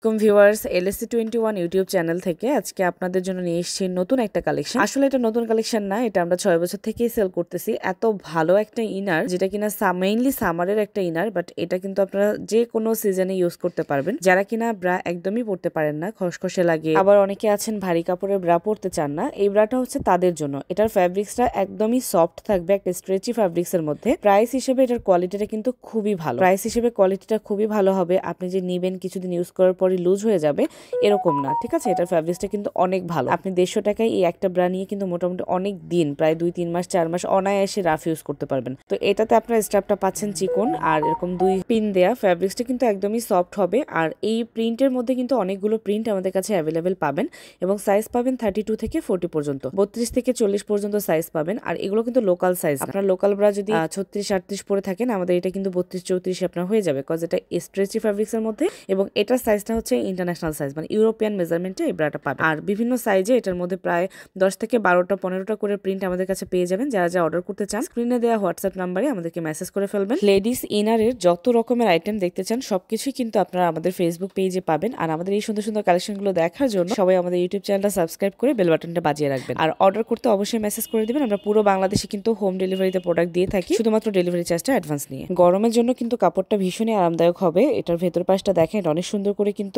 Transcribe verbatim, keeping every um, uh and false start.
আসসালামু আলাইকুম viewers, LSC twenty one YouTube channel থেকে আজকে আপনাদের জন্য নিয়ে এসেছি নতুন একটা কালেকশন। আসলে এটা নতুন কালেকশন না, এটা আমরা ছয় বছর থেকেই সেল করতেছি। এত ভালো একটা ইনার, যেটা কিনা মেইনলি সামারের একটা ইনার, বাট এটা কিন্তু আপনারা যে কোনো সিজনে ইউজ করতে পারবেন। যারা কিনা ব্রা একদমই পড়তে পারেন না, খসখসে লাগে, আবার অনেকে আছেন ভারী কাপড়ের ব্রা পড়তে চান না, এই ব্রাটা হচ্ছে তাদের জন্য। এটার ফ্যাব্রিক্সটা একদমই সফট থাকবে, একটা স্ট্রেচি ফ্যাব্রিক্স এর মধ্যে। প্রাইস হিসেবে এটার কোয়ালিটিটা কিন্তু খুবই ভালো। প্রাইস হিসেবে কোয়ালিটিটা খুবই ভালো হবে। আপনি যে নিবেন কিছুদিন ইউজ করার পর লুজ হয়ে যাবে এরকম না, ঠিক আছে। এটার ফ্যাব্রিক্সটা কিন্তু অনেক ভালো। আপনি দেড়শো টাকায় এই একটা ব্রা নিয়ে কিন্তু মোটামুটি অনেক দিন, প্রায় দুই তিন মাস চার মাস অনায়াসে রাফ ইউজ করতে পারবেন। তো এটাতে আপনার স্ট্র্যাপটা পাচ্ছেন চিকন, আর এরকম দুই পিন দেয়া। ফ্যাব্রিক্সটা কিন্তু একদমই সফট হবে। আর এই প্রিন্টের মধ্যে কিন্তু অনেকগুলো প্রিন্ট আমাদের কাছে অ্যাভেলেবেল পাবেন, এবং সাইজ পাবেন থার্টি টু থেকে ফোর্টি পর্যন্ত, বত্রিশ থেকে চল্লিশ পর্যন্ত সাইজ পাবেন। আর এগুলো কিন্তু লোকাল সাইজ। আপনার লোকাল ব্রা যদি ছত্রিশ আটত্রিশ পরে থাকেন, আমাদের এটা কিন্তু বত্রিশ চৌত্রিশ আপনার হয়ে যাবে, কজ এটা স্ট্রেচি ফ্যাব্রিক্স এর মধ্যে, এবং এটার সাইজটা হচ্ছে ইন্টারন্যাশনাল সাইজ, মানে ইউরোপিয়ান মেজারমেন্টে এই ব্রাটা পাবেন। আর বিভিন্ন সাইজে এটার মধ্যে প্রায় দশ থেকে বারোটা পনেরোটা করে প্রিন্ট আমাদের কাছে পেয়ে যাবেন। যারা যা অর্ডার করতে চান, স্ক্রিনে দেওয়া হোয়াটসঅ্যাপ নাম্বারে আমাদেরকে মেসেজ করে ফেলবেন। লেডিস ইনারের যত রকমের আইটেম দেখতে চান সবকিছুই কিন্তু আপনারা আমাদের ফেসবুক পেজে পাবেন। আর আমাদের এই সুন্দর সুন্দর কালেকশনগুলো দেখার জন্য সবাই আমাদের ইউটিউব চ্যানেলটা সাবস্ক্রাইব করে বেল বাটনটা বাজিয়ে রাখবেন। আর অর্ডার করতে অবশ্যই মেসেজ করে দিবেন। আমরা পুরো বাংলাদেশে কিন্তু হোম ডেলিভারিতে প্রোডাক্ট দিয়ে থাকি, শুধুমাত্র ডেলিভারি চার্জটা অ্যাডভান্স নিয়ে। গরমের জন্য কিন্তু কাপড়টা ভীষণই আরামদায়ক হবে। এটার ভেতর পাশটা দেখেন অনেক সুন্দর করে কিন্তু